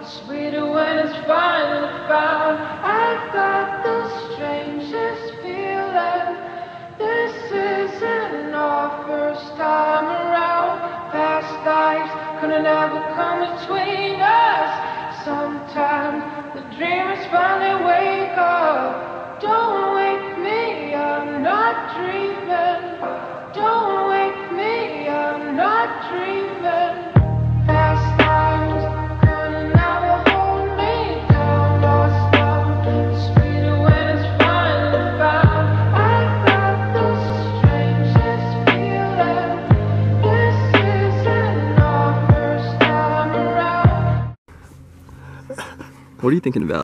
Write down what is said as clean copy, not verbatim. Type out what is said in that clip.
sweeter when it's finally found. I got the strangest feeling. This isn't our first time around. Past lives couldn't ever come between us. Sometimes the dreamers finally wake up. Don't wake me, I'm not dreaming. Don't wake me, I'm not dreaming. Past lives couldn't ever hold me down. Lost love, sweeter when it's finally found. I got the strangest feeling. This isn't our first time around. What are you thinking about?